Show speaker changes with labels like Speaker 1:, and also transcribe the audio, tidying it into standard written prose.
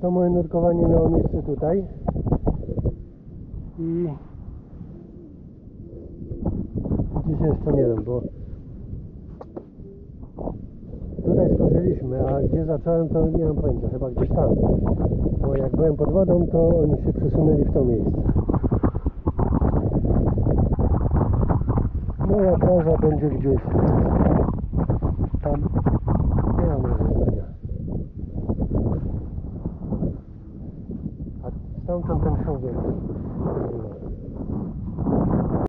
Speaker 1: To moje nurkowanie miało miejsce tutaj i gdzieś jeszcze nie wiem, bo tutaj skończyliśmy, a gdzie zacząłem, to nie mam pojęcia, chyba gdzieś tam, bo jak byłem pod wodą, to oni się przesunęli w to miejsce. Moja plaża będzie gdzieś tam, nie mam rozeznania. A stamtąd ten człowiek